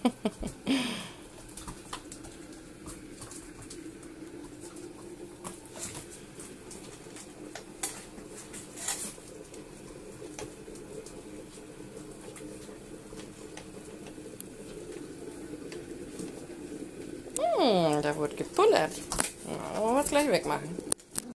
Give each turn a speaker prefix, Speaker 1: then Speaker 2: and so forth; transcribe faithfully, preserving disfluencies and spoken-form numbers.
Speaker 1: Hm, da wurde gepullert. Na, wollen wir es gleich wegmachen.